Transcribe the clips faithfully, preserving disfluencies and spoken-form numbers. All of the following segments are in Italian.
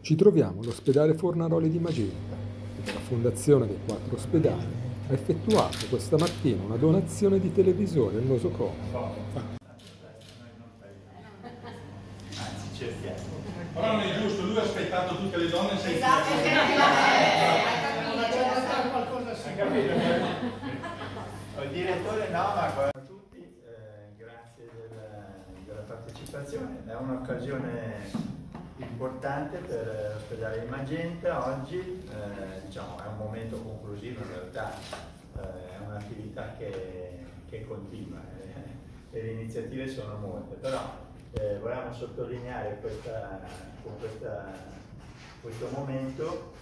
Ci troviamo all'ospedale Fornaroli di Magenta, dove la Fondazione dei Quattro Ospedali ha effettuato questa mattina una donazione di televisori al nosocomio. Anzi, cerchiamo. Però non è giusto, lui ha aspettato tutte le donne senza... Esatto, hai capito? Il direttore no, ma a tutti, eh, grazie della, della partecipazione. È un'occasione importante per l'ospedale di Magenta oggi, eh, diciamo, è un momento conclusivo in realtà, eh, è un'attività che, che continua eh, e le iniziative sono molte, però eh, volevamo sottolineare questa, con questa, questo momento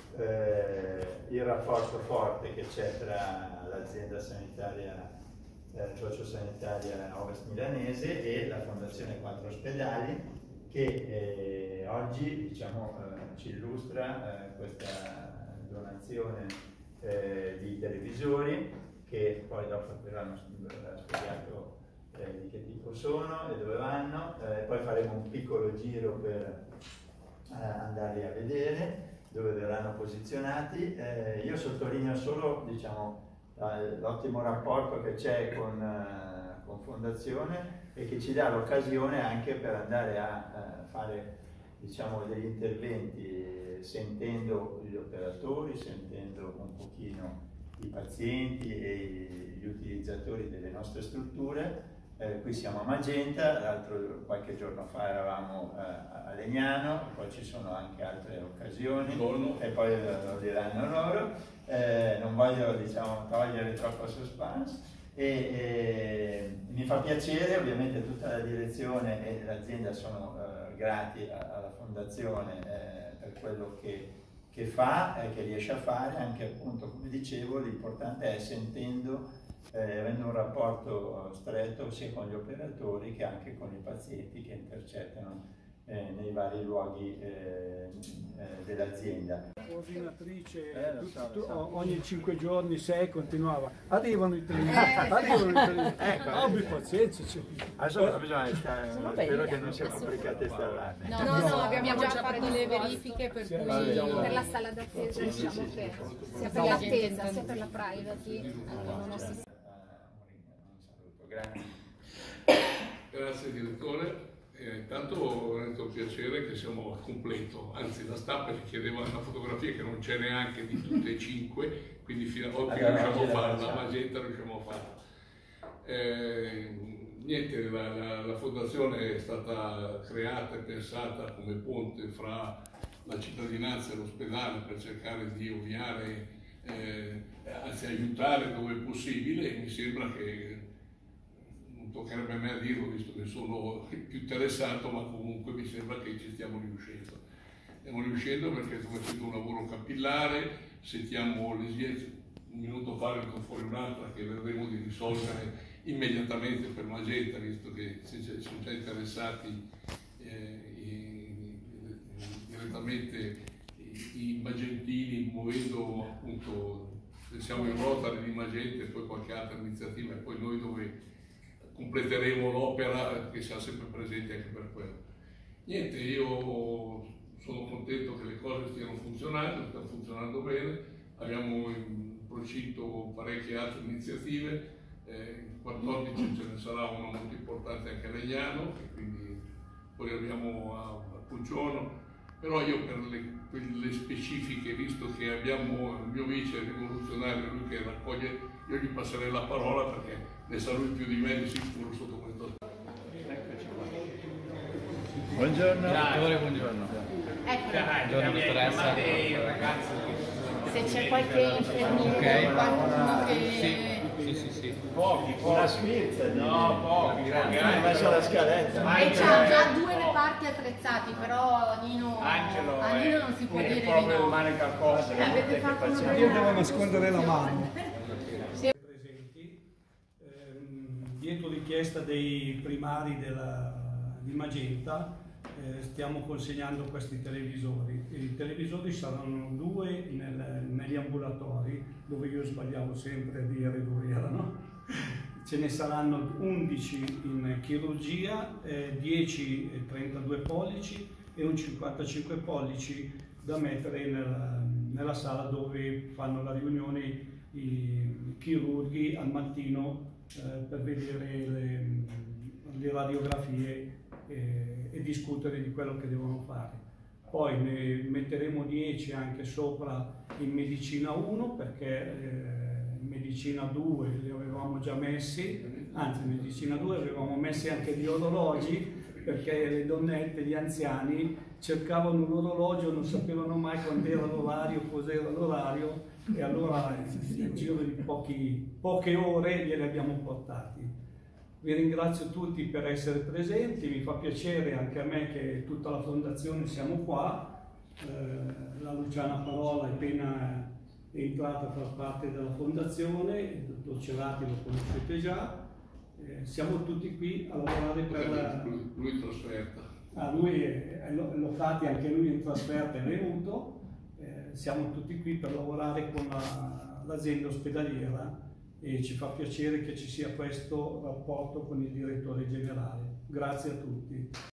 eh, il rapporto forte che c'è tra l'azienda sanitaria eh, sociosanitaria Ovest Milanese e la Fondazione Quattro Ospedali, che eh, oggi diciamo, eh, ci illustra eh, questa donazione eh, di televisori, che poi dopo verranno spiegato eh, di che tipo sono e dove vanno, eh, poi faremo un piccolo giro per eh, andarli a vedere dove verranno posizionati. Eh, io sottolineo solo diciamo, l'ottimo rapporto che c'è con, eh, con Fondazione e che ci dà l'occasione anche per andare a, a fare diciamo, degli interventi sentendo gli operatori, sentendo un pochino i pazienti e gli utilizzatori delle nostre strutture. Eh, qui siamo a Magenta, l'altro qualche giorno fa eravamo eh, a Legnano, poi ci sono anche altre occasioni Buono. E poi lo, lo diranno loro. Eh, non voglio diciamo, togliere troppo suspense. E, e, mi fa piacere, ovviamente tutta la direzione e l'azienda sono eh, grati a, alla Fondazione eh, per quello che, che fa e che riesce a fare, anche appunto come dicevo l'importante è sentendo, eh, avendo un rapporto stretto sia con gli operatori che anche con i pazienti che intercettano eh, nei vari luoghi eh, eh, dell'azienda. Coordinatrice, eh, so, tu, so. Ogni cinque giorni, sei, continuava. Arrivano i treni, arrivano i treni. Ecco, abbi pazienza. Adesso bisogna stare, spero che non siano complicate installate. No, no, no, abbiamo già fatto le verifiche per, cui, per la sala d'attesa, diciamo sì, sì, che sì, sia per l'attesa sia per la privacy. Grazie direttore. Eh, intanto ho veramente un piacere che siamo al completo, anzi la stampa ci chiedeva una fotografia che non c'è neanche di tutte e cinque, quindi fino a oggi allora, riusciamo a farla, la Magenta riusciamo a farla. Eh, niente, la, la, la fondazione è stata creata e pensata come ponte fra la cittadinanza e l'ospedale per cercare di ovviare, eh, anzi aiutare dove è possibile, e mi sembra che toccherebbe a me a dirlo visto che sono più interessato, ma comunque mi sembra che ci stiamo riuscendo. Stiamo riuscendo perché stiamo facendo un lavoro capillare, sentiamo l'esigenza, un minuto fa è venuto fuori un'altra che vedremo di risolvere immediatamente per Magenta, visto che sono già interessati eh, i, direttamente i, i magentini, muovendo appunto, pensiamo in Rotary di Magenta e poi qualche altra iniziativa, e poi noi dove completeremo l'opera, che siamo sempre presenti anche per quello. Niente, io sono contento che le cose stiano funzionando, stanno funzionando bene, abbiamo in procinto parecchie altre iniziative, eh, il quattordici ce ne sarà una molto importante anche a Legnano, e quindi poi arriviamo a, a Pucciono, però io per le, per le specifiche, visto che abbiamo il mio vice rivoluzionario, lui che raccoglie, io gli passerei la parola perché ne sa lui più di me di sicuro sotto questo aspetto. Eccoci qua. Buongiorno. Dottore, buongiorno. Ecco, Buongiorno dottoressa. se c'è qualche infermiere, okay. qualcuno che... Sì. Sì, sì, sì. Pochi, pochi. Una sfilza, no, pochi, grandi. Ha messo la scaletta. E c'ha già due reparti attrezzati, però Nino, Angelo, a Nino non si può dire di no. proprio rimane qualcosa. Eh, avete fatto una Io devo nascondere la mano. Sì. Presenti, ehm, dietro richiesta dei primari della, di Magenta, eh, stiamo consegnando questi televisori. I televisori saranno due nel, negli ambulatori, dove io sbagliavo sempre a dire dove erano. Ce ne saranno undici in chirurgia, eh, dieci e trentadue pollici e un cinquantacinque pollici da mettere nella, nella sala dove fanno la riunione i chirurghi al mattino eh, per vedere le, le radiografie e, e discutere di quello che devono fare. Poi ne metteremo dieci anche sopra in medicina uno, perché eh, in medicina due li avevamo già messi, anzi in medicina due avevamo messi anche gli orologi, perché le donnette, gli anziani cercavano l'orologio, non sapevano mai quando era l'orario, cos'era l'orario, e allora nel giro di pochi, poche ore glieli abbiamo portati. Vi ringrazio tutti per essere presenti, mi fa piacere anche a me che tutta la fondazione siamo qua, eh, la Luciana Parola è appena entrata a far parte della fondazione, il dottor Cerati lo conoscete già, eh, siamo tutti qui a lavorare per la... Lui, lui è trasferta. Ah, lui è, è Locati, anche lui in trasferta è venuto, eh, siamo tutti qui per lavorare con l'azienda la, ospedaliera e ci fa piacere che ci sia questo rapporto con il direttore generale. Grazie a tutti.